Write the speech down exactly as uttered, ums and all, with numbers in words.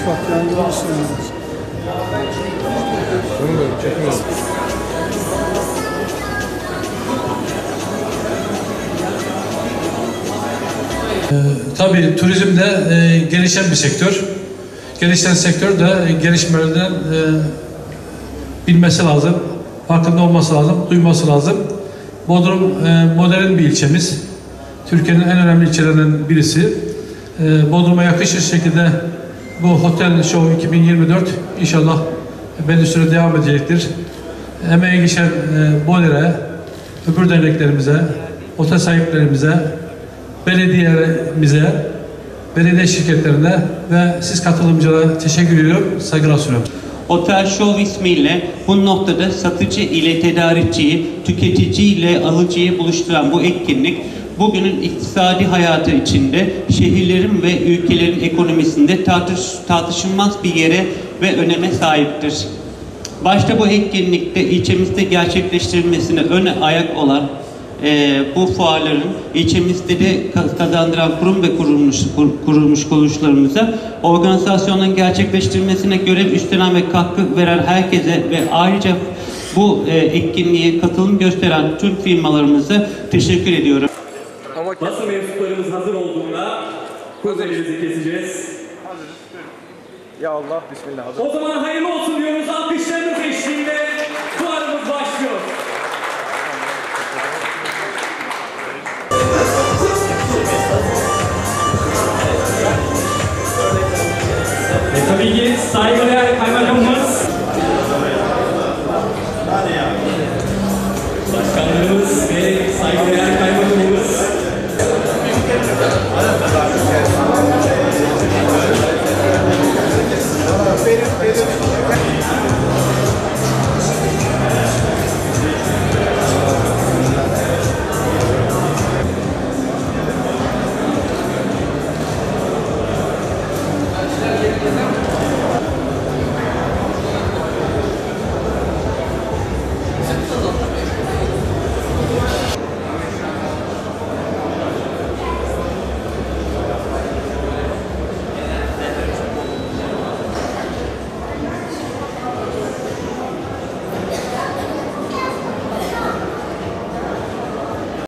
Bak yani görürsünüz. Bunu da çekmiyorum. Ee, tabii turizm de e, gelişen bir sektör. Gelişen sektör de e, gelişmelerden e, bilmesi lazım, farkında olması lazım, duyması lazım. Bodrum e, modern bir ilçemiz. Türkiye'nin en önemli ilçelerinden birisi. E, Bodrum'a yakışır şekilde bu Hotel Show iki bin yirmi dört inşallah belli süre devam edecektir. Emeği geçen e, Boler'e, öbür derneklerimize, otel sahiplerimize, belediyemize, belediye şirketlerine ve siz katılımcılara teşekkür ediyorum, saygılar sunuyorum. Otel Show ismiyle bu noktada satıcı ile tedarikçiyi, tüketici ile alıcıyı buluşturan bu etkinlik, bugünün iktisadi hayatı içinde şehirlerin ve ülkelerin ekonomisinde tartış, tartışılmaz bir yere ve öneme sahiptir. Başta bu etkinlikte ilçemizde gerçekleştirilmesine öne ayak olan e, bu fuarların ilçemizde de kazandıran kurum ve kurulmuş, kur, kurulmuş kuruluşlarımıza, organizasyonun gerçekleştirilmesine görev üstlenen ve katkı veren herkese ve ayrıca bu e, etkinliğe katılım gösteren tüm firmalarımıza teşekkür ediyorum. Basın mensuplarımız hazır olduğunda kurbanımızı keseceğiz. Ya Allah, bismillah. Hazır. O zaman hayırlı olsun diyoruz. Alkışlarınız eşliğinde fuarımız başlıyor. Ve tabii ki saygıdeğer kaymakamımız, başkanlarımız ve saygıdeğer